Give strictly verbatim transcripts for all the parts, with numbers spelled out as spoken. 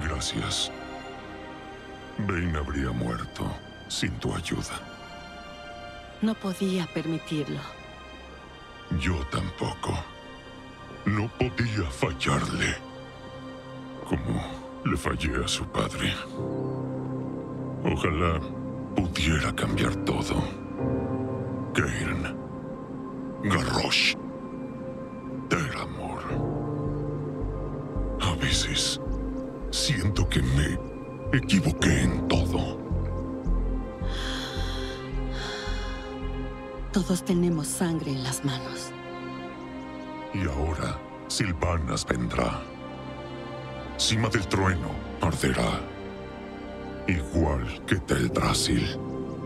Gracias. Bane habría muerto sin tu ayuda. No podía permitirlo. Yo tampoco. No podía fallarle. Como le fallé a su padre. Ojalá pudiera cambiar todo. Cairn. Garrosh. Ter Amor. A veces siento que me equivoqué en todo. Todos tenemos sangre en las manos. Y ahora Sylvanas vendrá. Cima del trueno arderá. Igual que Teldrassil.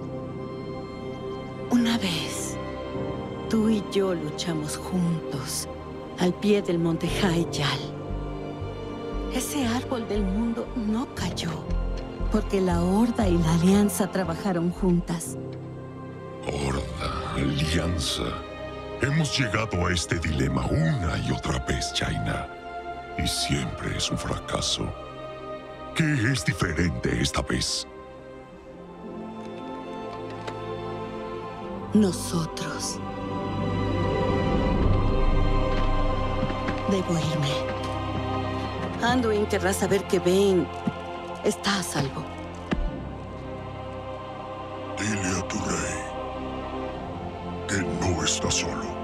Una vez, tú y yo luchamos juntos al pie del monte Hyjal. Ese árbol del mundo no cayó, porque la Horda y la Alianza trabajaron juntas. Horda, Alianza. Hemos llegado a este dilema una y otra vez, Jaina. Y siempre es un fracaso. ¿Qué es diferente esta vez? Nosotros. Debo irme. Anduin querrá saber que Bane está a salvo. Dile a tu rey que no está solo.